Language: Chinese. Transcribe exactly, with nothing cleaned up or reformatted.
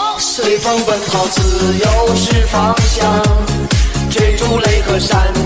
随风奔跑，自由是方向，追逐雷和闪。